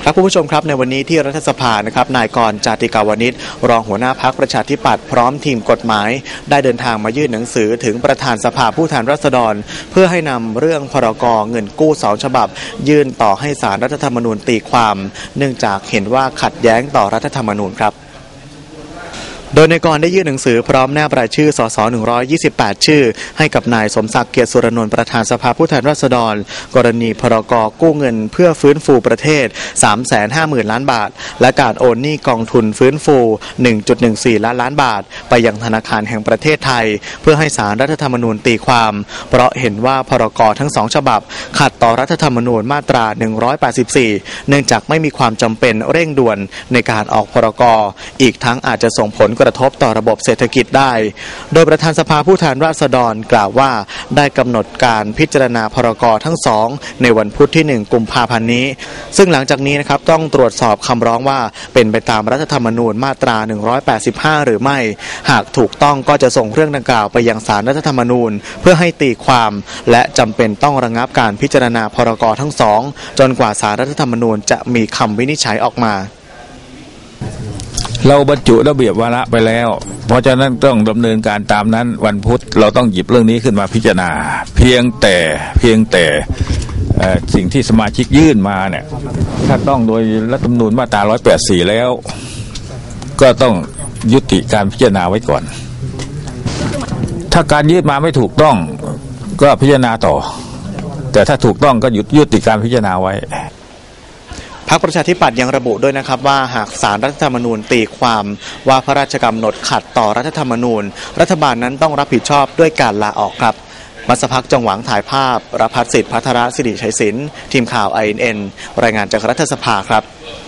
ครับคุณผู้ชมครับในวันนี้ที่รัฐสภานะครับนายกรณ์ จาติกาวนิชรองหัวหน้าพรรคประชาธิปัตย์พร้อมทีมกฎหมายได้เดินทางมายื่นหนังสือถึงประธานสภาผู้แทนราษฎรเพื่อให้นำเรื่องพรก.เงินกู้2ฉบับยื่นต่อให้ศาลรัฐธรรมนูญตีความเนื่องจากเห็นว่าขัดแย้งต่อรัฐธรรมนูญครับโดยนายกรณ์ได้ยื่นหนังสือพร้อมแนบรายชื่อสส128ชื่อให้กับนายสมศักดิ์เกียรติสุรนนท์ประธานสภาผู้แทนราษฎรกรณีพรก.กู้เงินเพื่อฟื้นฟูประเทศ 350,000 ล้านบาทและการโอนหนี้กองทุนฟื้นฟู 1.14 ล้านบาทไปยังธนาคารแห่งประเทศไทยเพื่อให้ศาลรัฐธรรมนูญตีความเพราะเห็นว่าพรก.ทั้ง2ฉบับขัดต่อรัฐธรรมนูญมาตรา184เนื่องจากไม่มีความจำเป็นเร่งด่วนในการออกพรก.อีกทั้งอาจจะส่งผลกระทบต่อระบบเศรษฐกิจได้โดยประธานสภาผู้แทนราษฎรกล่าวว่าได้กำหนดการพิจารณาพรก.ทั้งสองในวันพุธที่1กุมภาพันธ์นี้ซึ่งหลังจากนี้นะครับต้องตรวจสอบคำร้องว่าเป็นไปตามรัฐธรรมนูญมาตรา185หรือไม่หากถูกต้องก็จะส่งเรื่องดังกล่าวไปยังศาลรัฐธรรมนูญเพื่อให้ตีความและจำเป็นต้องระงับการพิจารณาพรก.ทั้งสองจนกว่าศาลรัฐธรรมนูญจะมีคำวินิจฉัยออกมาเราบรรจุระเบียบวาระไปแล้วเพราะฉะนั้นต้องดำเนินการตามนั้นวันพุธเราต้องหยิบเรื่องนี้ขึ้นมาพิจารณาเพียงแต่สิ่งที่สมาชิกยื่นมาเนี่ยถ้าต้องโดยรัฐธรรมนูญมาตรา184แล้วก็ต้องยุติการพิจารณาไว้ก่อนถ้าการยื่นมาไม่ถูกต้องก็พิจารณาต่อแต่ถ้าถูกต้องก็ยุติการพิจารณาไว้พรรคประชาธิปัตย์ยังระบุด้วยนะครับว่าหากศาลรัฐธรรมนูญตีความว่าพระราชกำหนดขัดต่อรัฐธรรมนูญรัฐบาลนั้นต้องรับผิดชอบด้วยการลาออกครับมัสภักจงหวังถ่ายภาพรพัฒน์สิทธิ์พัทรศิริชัยศิลป์ทีมข่าว INN รายงานจากรัฐสภาครับ